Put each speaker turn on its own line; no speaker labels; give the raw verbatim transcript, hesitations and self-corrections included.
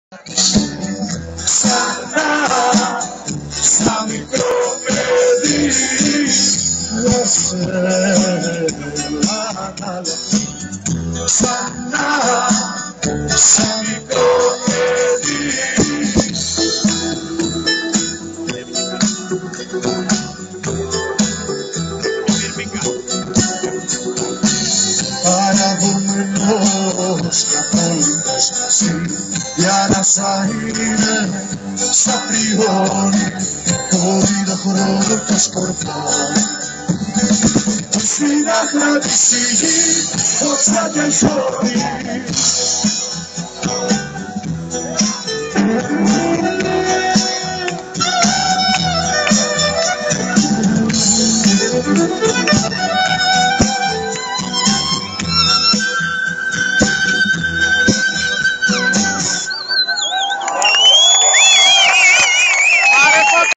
Ξανά, σαν μικρό παιδί, δεν σε αναλογώ. Ξανά, σαν μικρό παιδί. Παραδομενός καθόλους μαζί, για να σ' είναι στα πριόνι, χωρί το χρόνο και σκορπώνει. Στην άχρα της η γη, δόξα και χώρι,